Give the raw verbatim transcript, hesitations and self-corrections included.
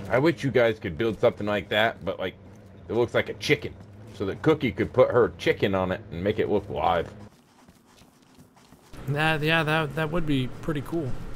I wish you guys could build something like that, but like it looks like a chicken, so that Cookie could put her chicken on it and make it look live. That, yeah, that, that would be pretty cool.